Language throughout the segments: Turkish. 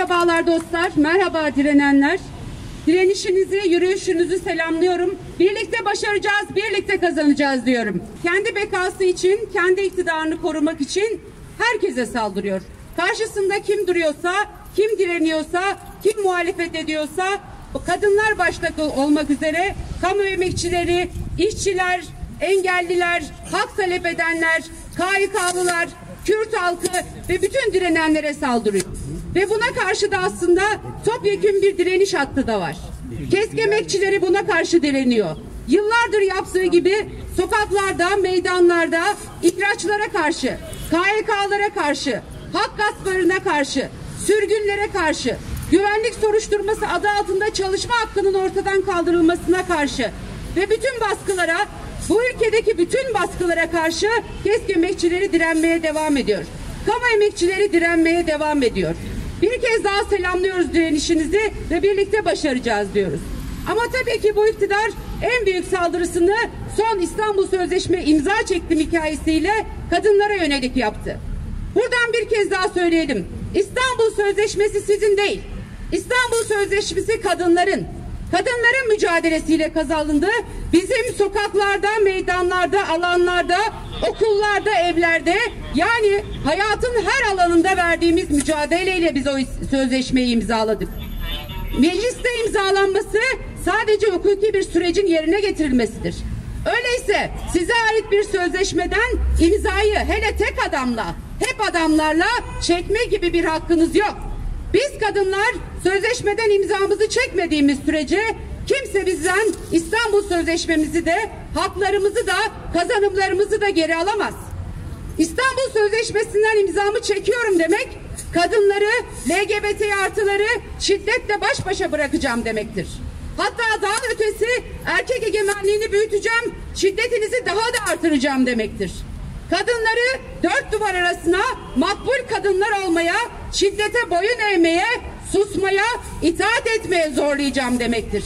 Merhabalar dostlar, merhaba direnenler. Direnişinizi, yürüyüşünüzü selamlıyorum. Birlikte başaracağız, birlikte kazanacağız diyorum. Kendi bekası için, kendi iktidarını korumak için herkese saldırıyor. Karşısında kim duruyorsa, kim direniyorsa, kim muhalefet ediyorsa, kadınlar başta olmak üzere kamu emekçileri, işçiler, engelliler, hak talep edenler, KYK'lılar, Kürt halkı ve bütün direnenlere saldırıyor. Ve buna karşı da aslında topyekün bir direniş hattı da var. KESK emekçileri buna karşı direniyor. Yıllardır yaptığı gibi sokaklarda, meydanlarda ihraçlara karşı, KYK'lara karşı, hak gasplarına karşı, sürgünlere karşı, güvenlik soruşturması adı altında çalışma hakkının ortadan kaldırılmasına karşı ve bütün baskılara, bu ülkedeki bütün baskılara karşı KESK emekçileri direnmeye devam ediyor. Kamu emekçileri direnmeye devam ediyor. Bir kez daha selamlıyoruz direnişinizi ve birlikte başaracağız diyoruz. Ama tabii ki bu iktidar en büyük saldırısını son İstanbul Sözleşme imza çektim hikayesiyle kadınlara yönelik yaptı. Buradan bir kez daha söyleyelim. İstanbul Sözleşmesi sizin değil. İstanbul Sözleşmesi kadınların. Kadınların mücadelesiyle kazanıldı. Bizim sokaklarda, meydanlarda, alanlarda, okullarda, evlerde, yani hayatın her alanında verdiğimiz mücadeleyle biz o sözleşmeyi imzaladık. Mecliste imzalanması sadece hukuki bir sürecin yerine getirilmesidir. Öyleyse size ait bir sözleşmeden imzayı hele tek adamla, hep adamlarla çekme gibi bir hakkınız yok. Biz kadınlar sözleşmeden imzamızı çekmediğimiz sürece kimse bizden İstanbul Sözleşmemizi de, haklarımızı da, kazanımlarımızı da geri alamaz. İstanbul Sözleşmesi'nden imzamı çekiyorum demek, kadınları, LGBT artıları şiddetle baş başa bırakacağım demektir. Hatta daha ötesi, erkek egemenliğini büyüteceğim, şiddetinizi daha da artıracağım demektir. Kadınları dört duvar arasına makbul kadınlar olmaya, şiddete boyun eğmeye, susmaya, itaat etmeye zorlayacağım demektir.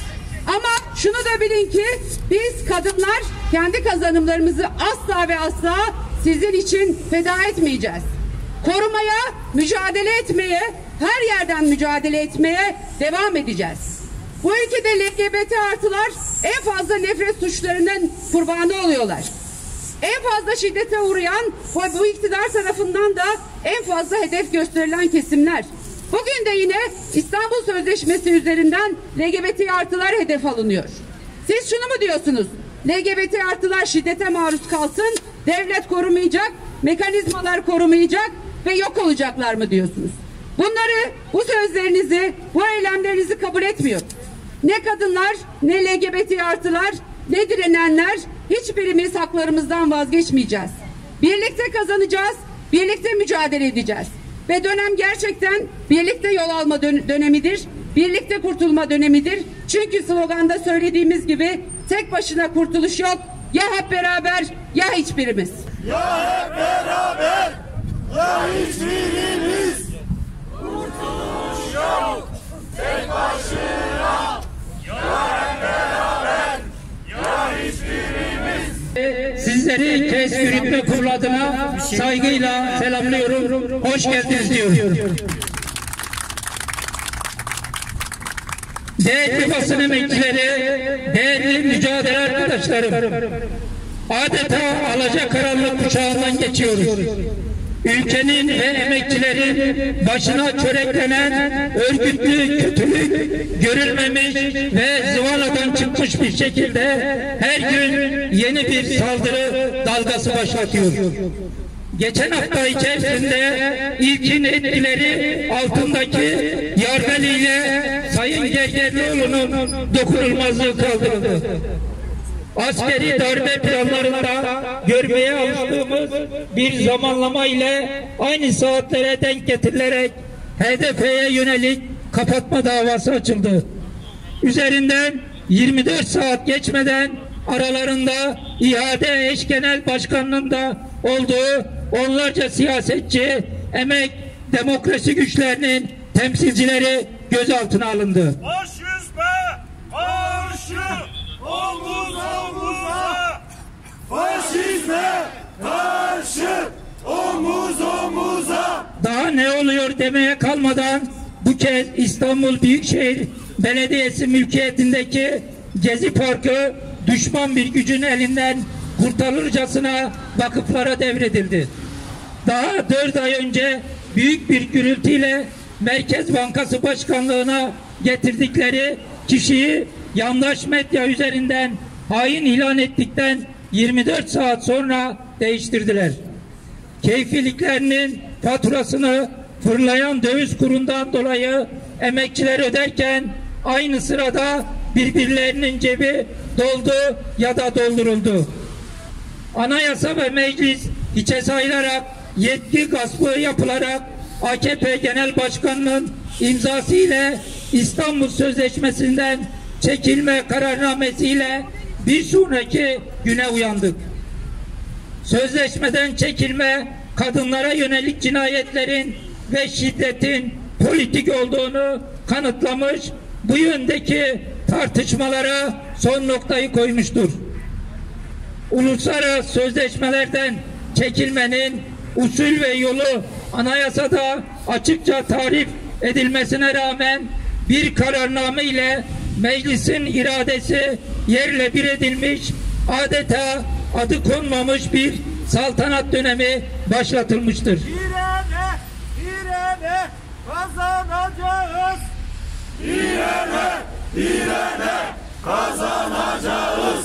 Ama şunu da bilin ki biz kadınlar kendi kazanımlarımızı asla ve asla sizin için feda etmeyeceğiz. Korumaya, mücadele etmeye, her yerden mücadele etmeye devam edeceğiz. Bu ülkede LGBT artılar en fazla nefret suçlarının kurbanı oluyorlar. En fazla şiddete uğrayan bu iktidar tarafından da en fazla hedef gösterilen kesimler. Bugün de yine İstanbul Sözleşmesi üzerinden LGBT artılar hedef alınıyor. Siz şunu mu diyorsunuz? LGBT artılar şiddete maruz kalsın, devlet korumayacak, mekanizmalar korumayacak ve yok olacaklar mı diyorsunuz? Bunları, bu sözlerinizi, bu eylemlerinizi kabul etmiyor. Ne kadınlar, ne LGBT artılar, ne direnenler, hiçbirimiz haklarımızdan vazgeçmeyeceğiz. Birlikte kazanacağız, birlikte mücadele edeceğiz. Ve dönem gerçekten birlikte yol alma dönemidir, birlikte kurtulma dönemidir. Çünkü sloganda söylediğimiz gibi tek başına kurtuluş yok, ya hep beraber ya hiçbirimiz. Ya hep beraber ya hiçbirimiz. Kurtuluş yok, tek başına, ya hep beraber ya hiçbirimiz. Sizleri KESK Yürütme Kurulu adına saygıyla selamlıyorum. Hoş geldiniz diyorum. Değerli basın emekçileri, değerli mücadele arkadaşlarım, adeta alacakaranlık kuşağından geçiyoruz. Ülkenin ve emekçilerin başına çöreklenen örgütlü kötülük görülmemiş ve zıvanadan çıkmış bir şekilde her gün yeni bir saldırı dalgası başlatıyor. Geçen hafta içerisinde ilkin etkileri altındaki yargı ile Sayın Gergerlioğlu'nun dokunulmazlığı kaldırıldı. Askeri darbe planlarında görmeye alıştığımız bir zamanlama ile aynı saatlere denk getirilerek HDP'ye yönelik kapatma davası açıldı. Üzerinden 24 saat geçmeden aralarında İHA'de eş genel başkanlığında olduğu onlarca siyasetçi, emek, demokrasi güçlerinin temsilcileri gözaltına alındı. Başız be, karşı, omuz omuza. Faşizme karşı, omuz omuza. Daha ne oluyor demeye kalmadan bu kez İstanbul Büyükşehir Belediyesi mülkiyetindeki Gezi Parkı düşman bir gücün elinden kurtarılırcasına vakıflara devredildi. Daha 4 ay önce büyük bir gürültüyle Merkez Bankası Başkanlığı'na getirdikleri kişiyi yandaş medya üzerinden hain ilan ettikten 24 saat sonra değiştirdiler. Keyfiliklerinin faturasını fırlayan döviz kurundan dolayı emekçiler öderken aynı sırada birbirlerinin cebi doldu ya da dolduruldu. Anayasa ve meclis hiçe sayılarak yetki gaspı yapılarak AKP Genel Başkanı'nın imzası ile İstanbul Sözleşmesi'nden çekilme kararnamesiyle bir sonraki güne uyandık. Sözleşmeden çekilme kadınlara yönelik cinayetlerin ve şiddetin politik olduğunu kanıtlamış, bu yöndeki tartışmalara son noktayı koymuştur. Uluslararası sözleşmelerden çekilmenin usul ve yolu anayasada açıkça tarif edilmesine rağmen bir kararname ile meclisin iradesi yerle bir edilmiş, adeta adı konmamış bir saltanat dönemi başlatılmıştır. İrene kazanacağız. İrene kazanacağız.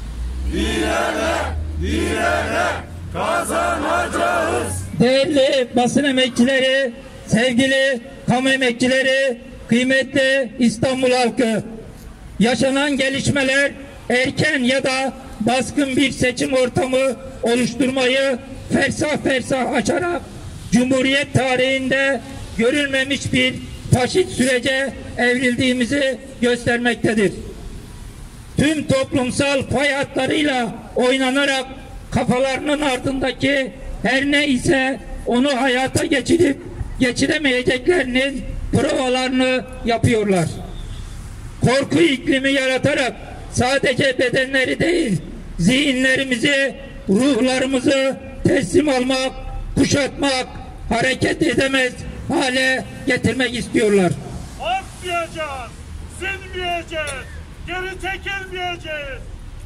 İrene kazanacağız. Değerli basın emekçileri, sevgili kamu emekçileri, kıymetli İstanbul halkı, yaşanan gelişmeler erken ya da baskın bir seçim ortamı oluşturmayı fersah fersah açarak Cumhuriyet tarihinde görülmemiş bir faşist sürece evrildiğimizi göstermektedir. Tüm toplumsal pay hatlarıyla oynanarak kafalarının ardındaki her ne ise onu hayata geçiremeyeceklerinin provalarını yapıyorlar. Korku iklimi yaratarak sadece bedenleri değil, zihinlerimizi, ruhlarımızı teslim almak, kuşatmak, hareket edemez hale getirmek istiyorlar. Atmayacağız, sinmeyeceğiz, geri çekilmeyeceğiz.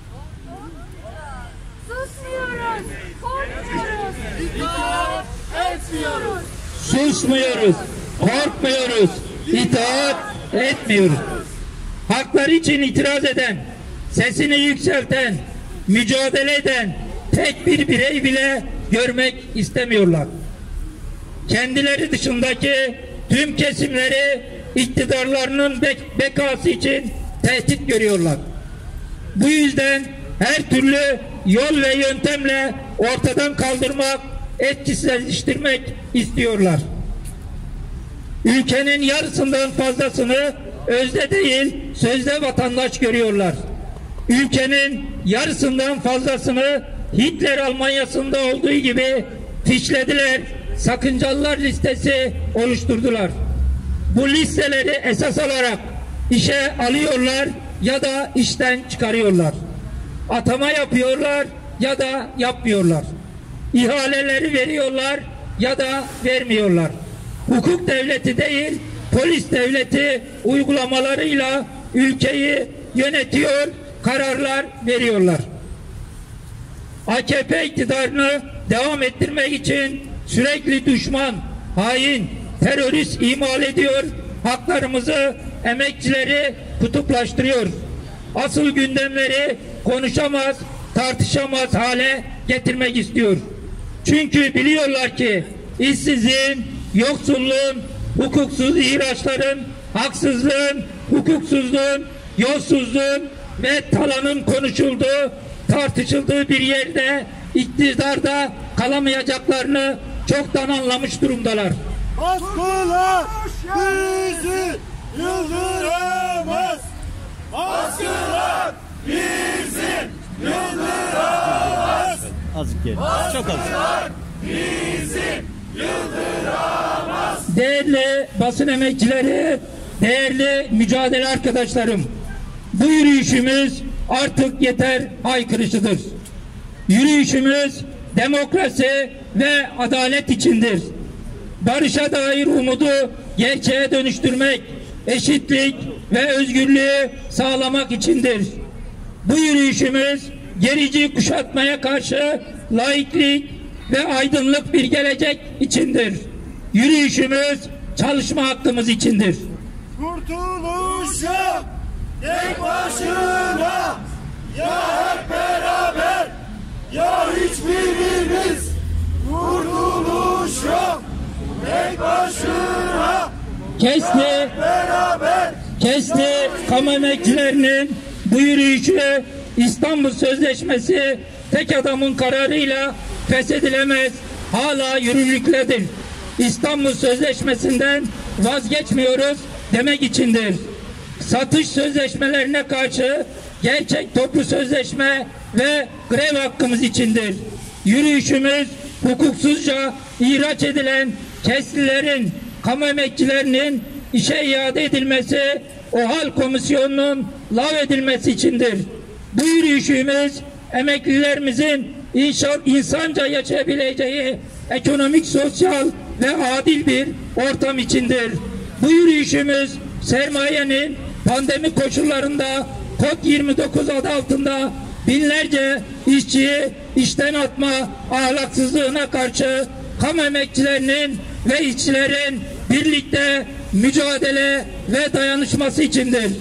Susmuyoruz, korkmuyoruz, itaat etmiyoruz. Susmuyoruz, korkmuyoruz, itaat etmiyoruz. Hakları için itiraz eden, sesini yükselten, mücadele eden tek bir birey bile görmek istemiyorlar. Kendileri dışındaki tüm kesimleri iktidarlarının bekası için tehdit görüyorlar. Bu yüzden her türlü yol ve yöntemle ortadan kaldırmak, etkisizleştirmek istiyorlar. Ülkenin yarısından fazlasını özde değil, sözde vatandaş görüyorlar. Ülkenin yarısından fazlasını Hitler Almanya'sında olduğu gibi fişlediler, sakıncalılar listesi oluşturdular. Bu listeleri esas alarak işe alıyorlar ya da işten çıkarıyorlar. Atama yapıyorlar ya da yapmıyorlar. İhaleleri veriyorlar ya da vermiyorlar. Hukuk devleti değil, polis devleti uygulamalarıyla ülkeyi yönetiyor, kararlar veriyorlar. AKP iktidarını devam ettirmek için sürekli düşman, hain, terörist imal ediyor, haklarımızı, emekçileri kutuplaştırıyor. Asıl gündemleri konuşamaz, tartışamaz hale getirmek istiyor. Çünkü biliyorlar ki işsizliğin, yoksulluğun, hukuksuz ihraçların, haksızlığın, hukuksuzluğun, yolsuzluğun ve talanın konuşulduğu, tartışıldığı bir yerde iktidarda kalamayacaklarını çoktan anlamış durumdalar. Baskılar bizi yıldıramaz. Baskılar bizi yıldıramaz. Azıcık geri. Çok az. Bizi yıldıramaz. Değerli basın emekçileri, değerli mücadele arkadaşlarım, bu yürüyüşümüz artık yeter haykırışıdır. Yürüyüşümüz demokrasi ve adalet içindir. Barışa dair umudu gerçeğe dönüştürmek, eşitlik ve özgürlüğü sağlamak içindir. Bu yürüyüşümüz gerici kuşatmaya karşı laiklik ve aydınlık bir gelecek içindir. Yürüyüşümüz çalışma hakkımız içindir. Kurtuluşa tek başına, ya hep beraber ya hiçbirimiz. Kurtuluşa tek başına, Kesli kamu emekçilerinin bu yürüyüşü İstanbul Sözleşmesi tek adamın kararıyla feshedilemez, hala yürürlüktedir. İstanbul Sözleşmesi'nden vazgeçmiyoruz demek içindir. Satış sözleşmelerine karşı gerçek toplu sözleşme ve grev hakkımız içindir. Yürüyüşümüz hukuksuzca ihraç edilen KES'lilerin, kamu emekçilerinin işe iade edilmesi, OHAL komisyonunun lağvedilmesi içindir. Bu yürüyüşümüz emeklilerimizin insanca yaşayabileceği ekonomik, sosyal ve adil bir ortam içindir. Bu yürüyüşümüz sermayenin pandemi koşullarında Kod 29 adı altında binlerce işçiyi işten atma ahlaksızlığına karşı kamu emekçilerinin ve işçilerin birlikte mücadele ve dayanışması içindir.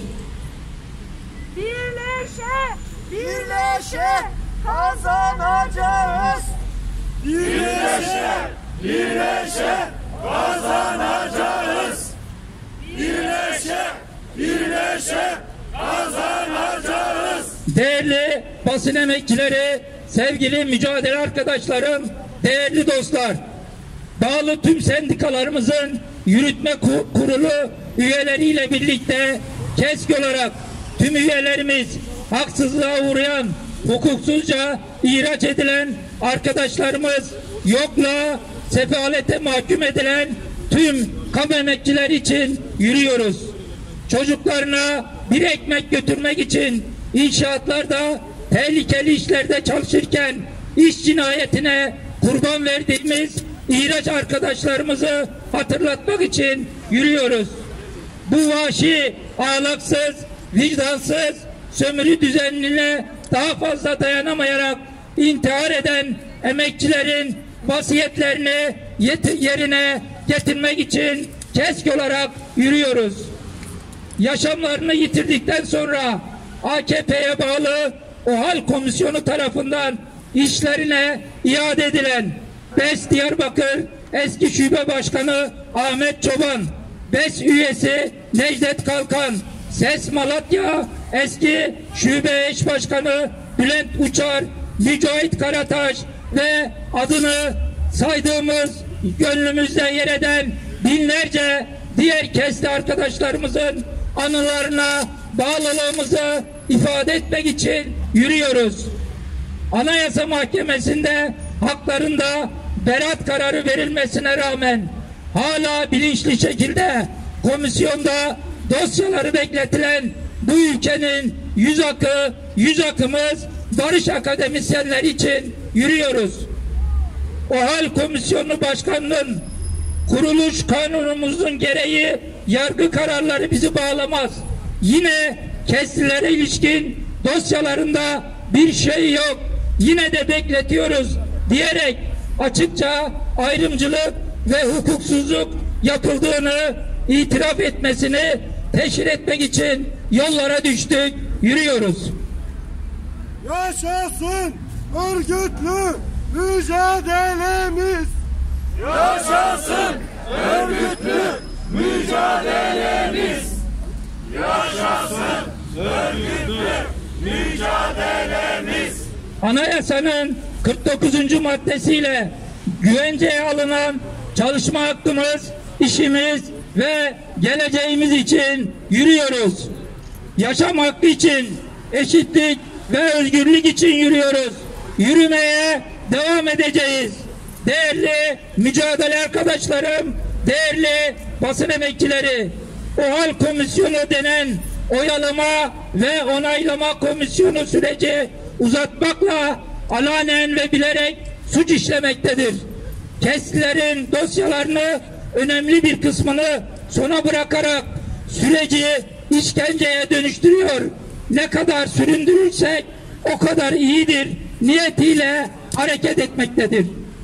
Birleşe kazanacağız. Birleşe kazanacağız. Birleşe kazanacağız. Değerli basın emekçileri, sevgili mücadele arkadaşlarım, değerli dostlar, bağlı tüm sendikalarımızın yürütme kurulu üyeleriyle birlikte KESK olarak tüm üyelerimiz haksızlığa uğrayan, hukuksuzca ihraç edilen arkadaşlarımız, yokluğa, sefalete mahkum edilen tüm kamu emekçileri için yürüyoruz. Çocuklarına bir ekmek götürmek için inşaatlarda tehlikeli işlerde çalışırken iş cinayetine kurban verdiğimiz ihraç arkadaşlarımızı hatırlatmak için yürüyoruz. Bu vahşi, ahlaksız, vicdansız sömürü düzenine daha fazla dayanamayarak intihar eden emekçilerin vasiyetlerini yerine getirmek için KESK olarak yürüyoruz. Yaşamlarını yitirdikten sonra AKP'ye bağlı OHAL komisyonu tarafından işlerine iade edilen BES Diyarbakır eski şube başkanı Ahmet Çoban, BES üyesi Necdet Kalkan, SES Malatya eski şube eş başkanı Bülent Uçar, Mücahit Karataş ve adını saydığımız, gönlümüzde yer eden binlerce diğer KES'li arkadaşlarımızın anılarına bağlılığımızı ifade etmek için yürüyoruz. Anayasa Mahkemesi'nde haklarında beraat kararı verilmesine rağmen hala bilinçli şekilde komisyonda dosyaları bekletilen bu ülkenin yüz akımız barış akademisyenleri için yürüyoruz. OHAL Komisyonu Başkanı'nın kuruluş kanunumuzun gereği yargı kararları bizi bağlamaz. Yine KES'lilere ilişkin dosyalarında bir şey yok, yine de bekletiyoruz diyerek açıkça ayrımcılık ve hukuksuzluk yapıldığını itiraf etmesini teşhir etmek için yollara düştük, yürüyoruz. Yaşasın örgütlü mücadelemiz. Yaşasın örgütlü mücadelemiz. Yaşasın örgütlü mücadelemiz. Anayasanın 49. maddesiyle güvenceye alınan çalışma hakkımız, işimiz ve geleceğimiz için yürüyoruz. Yaşam hakkı için, eşitlik ve özgürlük için yürüyoruz. Yürümeye devam edeceğiz. Değerli mücadele arkadaşlarım, değerli basın emekçileri, OHAL komisyonu denen oyalama ve onaylama komisyonu süreci uzatmakla alanen ve bilerek suç işlemektedir. KES'lilerin dosyalarını önemli bir kısmını sona bırakarak süreci işkenceye dönüştürüyor. Ne kadar süründürürsek o kadar iyidir niyetiyle hareket etmektedir.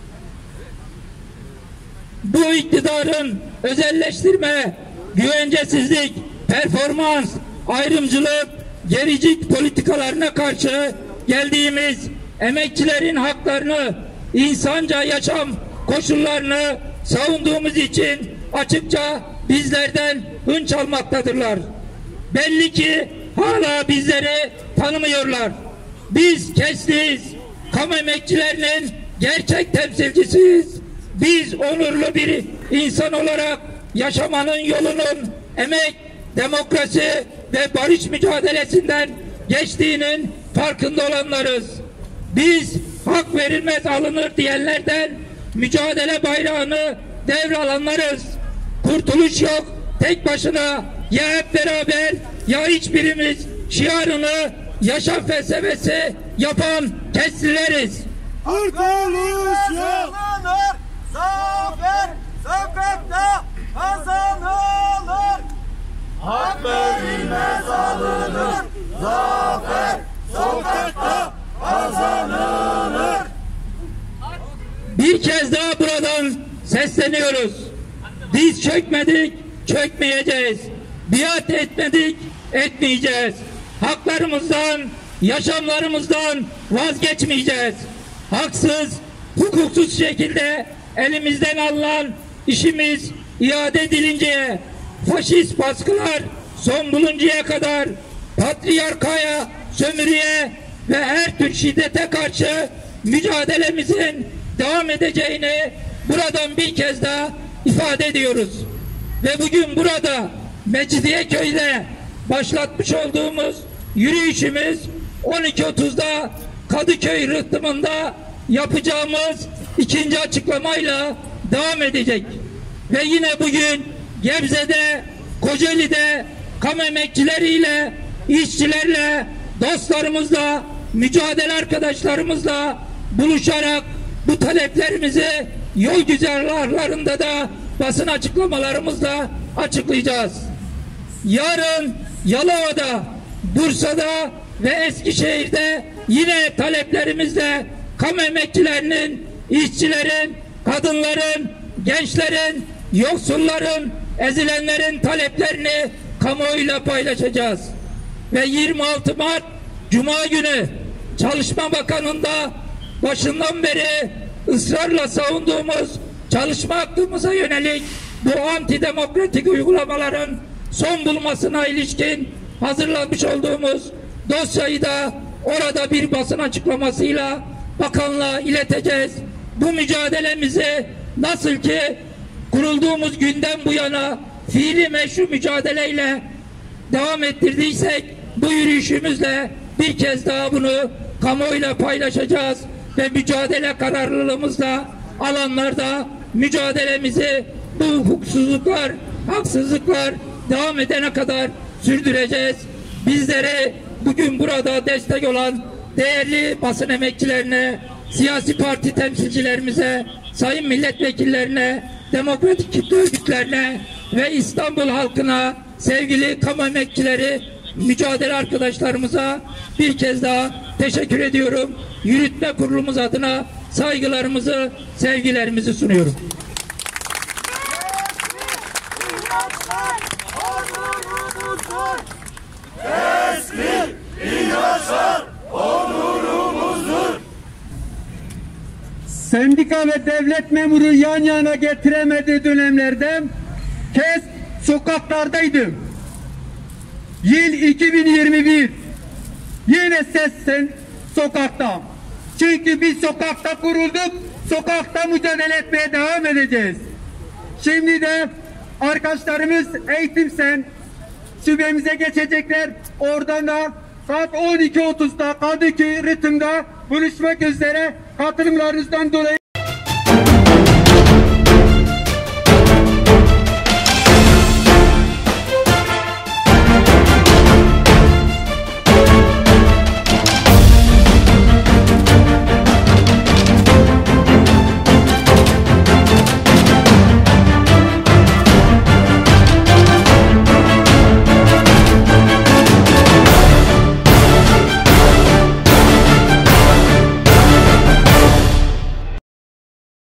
Bu iktidarın özelleştirme, güvencesizlik, performans, ayrımcılık, gericilik politikalarına karşı geldiğimiz emekçilerin haklarını, insanca yaşam koşullarını savunduğumuz için açıkça bizlerden hınç almaktadırlar. Belli ki hala bizleri tanımıyorlar. Biz KES'liyiz, kamu emekçilerinin gerçek temsilcisiyiz. Biz onurlu bir insan olarak yaşamanın yolunun emek, demokrasi ve barış mücadelesinden geçtiğinin farkında olanlarız. Biz hak verilmez alınır diyenlerden mücadele bayrağını devralanlarız. Kurtuluş yok tek başına, ya hep beraber ya hiçbirimiz şiarını yaşam felsefesi yapan KES'lileriz. Kurtuluş yok. Zafer sokakta kazanılır. Hak verilmez alınır. Zafer sokakta kazanılır. Bir kez daha buradan sesleniyoruz. Biz çökmedik, çökmeyeceğiz. Biat etmedik, etmeyeceğiz. Haklarımızdan, yaşamlarımızdan vazgeçmeyeceğiz. Haksız, hukuksuz şekilde elimizden alınan işimiz iade edilinceye, faşist baskılar son buluncaya kadar patriarkaya, sömürüye ve her tür şiddete karşı mücadelemizin devam edeceğini buradan bir kez daha ifade ediyoruz. Ve bugün burada Mecidiyeköy'de başlatmış olduğumuz yürüyüşümüz 12.30'da Kadıköy rıhtımında yapacağımız ikinci açıklamayla devam edecek. Ve yine bugün Gebze'de, Kocaeli'de kamu emekçileriyle, işçilerle, dostlarımızla, mücadele arkadaşlarımızla buluşarak bu taleplerimizi yol güzergahlarında da basın açıklamalarımızla açıklayacağız. Yarın Yalova'da, Bursa'da ve Eskişehir'de yine taleplerimizle kamu emekçilerinin, işçilerin, kadınların, gençlerin, yoksulların, ezilenlerin taleplerini kamuoyuyla paylaşacağız. Ve 26 Mart Cuma günü Çalışma Bakanı'nda başından beri ısrarla savunduğumuz çalışma hakkımıza yönelik bu antidemokratik uygulamaların son bulmasına ilişkin hazırlamış olduğumuz dosyayı da orada bir basın açıklamasıyla bakanlığa ileteceğiz. Bu mücadelemizi nasıl ki kurulduğumuz günden bu yana fiili meşru mücadeleyle devam ettirdiysek, bu yürüyüşümüzle bir kez daha bunu kamuoyuyla paylaşacağız ve mücadele kararlılığımızla alanlarda mücadelemizi bu hukuksuzluklar, haksızlıklar devam edene kadar sürdüreceğiz. Bizlere bugün burada destek olan değerli basın emekçilerine, siyasi parti temsilcilerimize, sayın milletvekillerine, demokratik kitle örgütlerine ve İstanbul halkına, sevgili kamu emekçileri, mücadele arkadaşlarımıza bir kez daha teşekkür ediyorum. Yürütme kurulumuz adına saygılarımızı, sevgilerimizi sunuyorum. Keskin inançlar onurumuzdur. Sendika ve devlet memuru yan yana getiremediği dönemlerde KES sokaklardaydı. Yıl 2021. Yine ses sokakta. Çünkü biz sokakta kurulduk, sokakta mücadele etmeye devam edeceğiz. Şimdi de arkadaşlarımız Eğitim Sen şubemize geçecekler. Oradan da saat 12.30'da Kadıköy rıhtımda buluşmak üzere, katılımlarınızdan dolayı